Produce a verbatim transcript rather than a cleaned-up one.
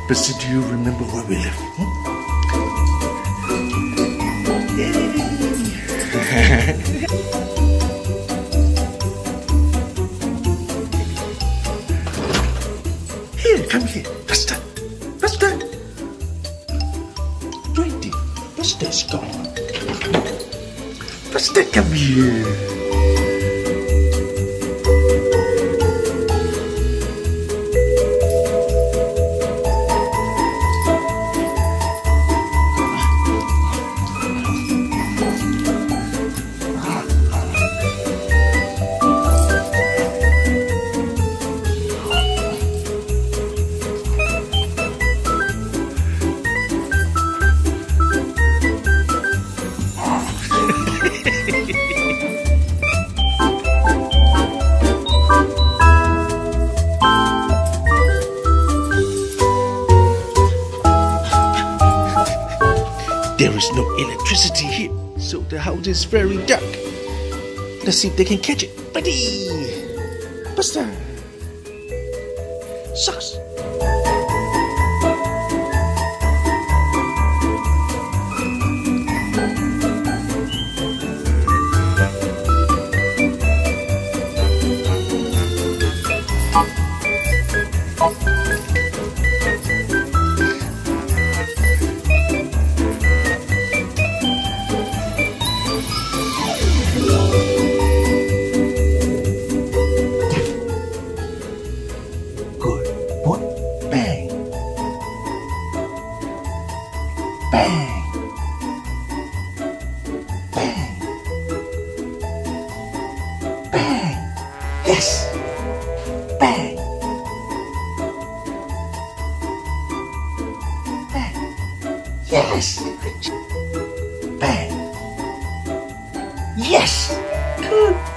Buster, do you remember where we live? Hmm? Here, come here, Buster. Buster. Right there. Buster's gone. Buster, come here. There is no electricity here, so the house is very dark. Let's see if they can catch it. Buddy! Buster! Sucks! Bang! Bang! Bang! Yes! Bang! Bang! Yes! Bang! Yes! Good!